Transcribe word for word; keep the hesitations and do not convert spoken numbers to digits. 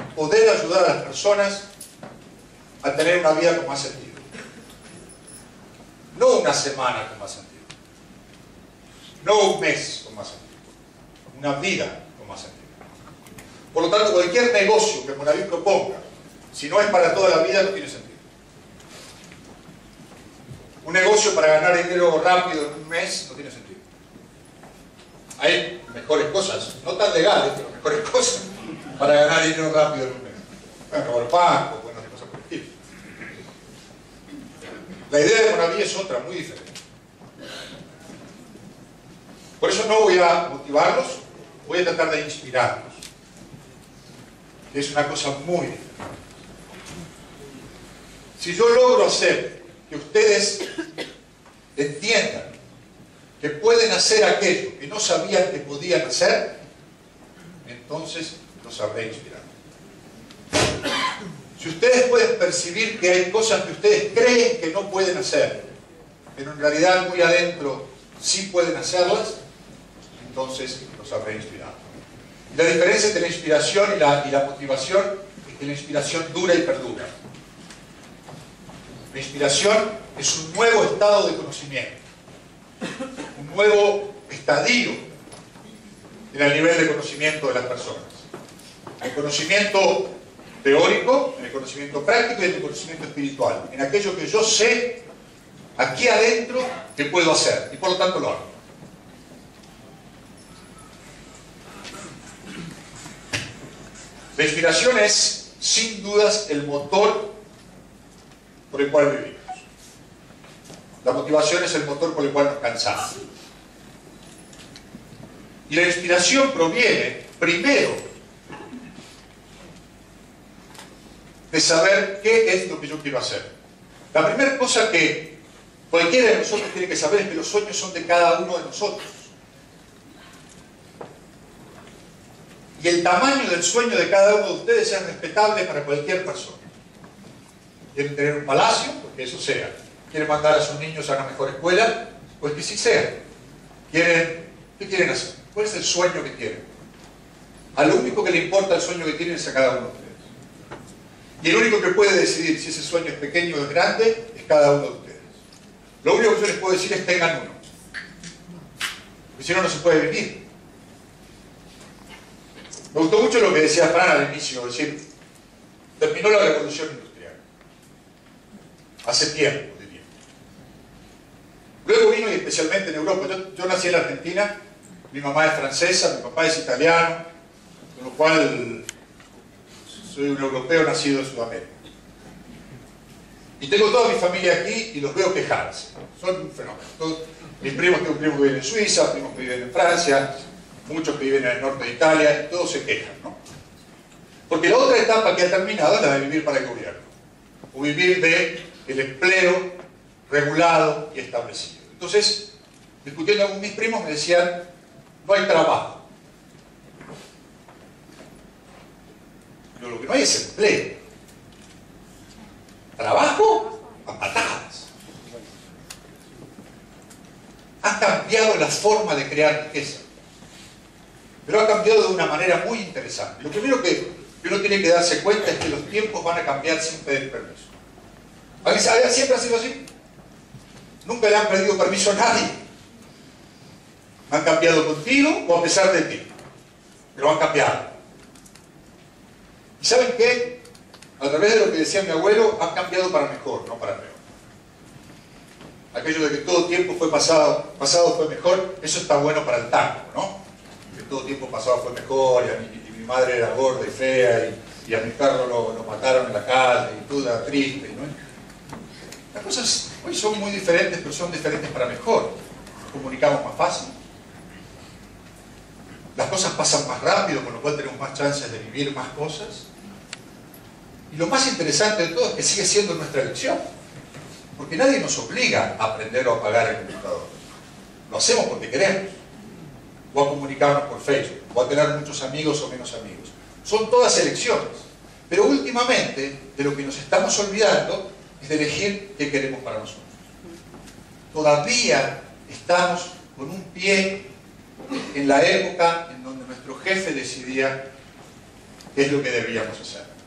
poder ayudar a las personas a tener una vida con más sentido. No una semana con más sentido. No un mes con más sentido. Una vida con más sentido. Por lo tanto, cualquier negocio que Monaví proponga, si no es para toda la vida, no tiene sentido. Un negocio para ganar dinero rápido en un mes no tiene sentido. Hay mejores cosas, no tan legales, pero mejores cosas para ganar dinero rápido en un mes. Bueno, robar bancos, buenas cosas por el estilo. La idea de Monaví es otra, muy diferente. Por eso no voy a motivarlos, voy a tratar de inspirarlos. Que es una cosa muy diferente. Si yo logro hacer que ustedes entiendan que pueden hacer aquello que no sabían que podían hacer, entonces los sabré inspirar. Si ustedes pueden percibir que hay cosas que ustedes creen que no pueden hacer, pero en realidad muy adentro sí pueden hacerlas, entonces los sabré inspirar. Y la diferencia entre la inspiración y la, y la motivación es que la inspiración dura y perdura. La inspiración es un nuevo estado de conocimiento, un nuevo estadio en el nivel de conocimiento de las personas. El conocimiento teórico, en el conocimiento práctico y en el conocimiento espiritual. En aquello que yo sé aquí adentro que puedo hacer y por lo tanto lo hago. La inspiración es, sin dudas, el motor por el cual vivimos. La motivación es el motor por el cual nos cansamos. Y la inspiración proviene, primero, de saber qué es lo que yo quiero hacer. La primera cosa que cualquiera de nosotros tiene que saber es que los sueños son de cada uno de nosotros. Y el tamaño del sueño de cada uno de ustedes es respetable para cualquier persona. Quieren tener un palacio, pues que eso sea. Quieren mandar a sus niños a una mejor escuela, pues que sí sea. ¿Quieren, ¿Qué quieren hacer? ¿Cuál es el sueño que quieren? A lo único que le importa el sueño que tienen es a cada uno de ustedes. Y el único que puede decidir si ese sueño es pequeño o es grande es cada uno de ustedes. Lo único que yo les puedo decir es tengan uno. Porque si no, no se puede vivir. Me gustó mucho lo que decía Fran al inicio, es decir, terminó la revolución industrial. Hace tiempo, diría. Luego vino, y especialmente en Europa, yo, yo nací en la Argentina, mi mamá es francesa, mi papá es italiano, con lo cual soy un europeo nacido en Sudamérica. Y tengo toda mi familia aquí y los veo quejarse. Son un fenómeno. Todos, mis primos, tengo primos que viven en Suiza, primos que viven en Francia, muchos que viven en el norte de Italia, y todos se quejan, ¿no? Porque la otra etapa que ha terminado es la de vivir para el gobierno, o vivir de el empleo regulado y establecido. Entonces, discutiendo con mis primos me decían, no hay trabajo. Pero lo que no hay es empleo. Trabajo a patadas. Ha cambiado la forma de crear riqueza. Pero ha cambiado de una manera muy interesante. Lo primero que uno tiene que darse cuenta es que los tiempos van a cambiar sin pedir permiso. ¿Siempre ha sido así? Nunca le han pedido permiso a nadie. Han cambiado contigo o a pesar de ti. Pero han cambiado. ¿Y saben qué? A través de lo que decía mi abuelo, han cambiado para mejor, no para peor. Aquello de que todo tiempo fue pasado, pasado fue mejor, eso está bueno para el tango, ¿no? Que todo tiempo pasado fue mejor, y, a mi, y mi madre era gorda y fea, y, y a mi perro lo, lo mataron en la calle, y todo era triste, ¿no? Las cosas hoy son muy diferentes, pero son diferentes para mejor. Nos comunicamos más fácil. Las cosas pasan más rápido, con lo cual tenemos más chances de vivir más cosas. Y lo más interesante de todo es que sigue siendo nuestra elección. Porque nadie nos obliga a aprender o a apagar el computador. Lo hacemos porque queremos. O a comunicarnos por Facebook, o a tener muchos amigos o menos amigos. Son todas elecciones. Pero últimamente, de lo que nos estamos olvidando es de elegir qué queremos para nosotros. Todavía estamos con un pie en la época en donde nuestro jefe decidía que es lo que deberíamos hacer.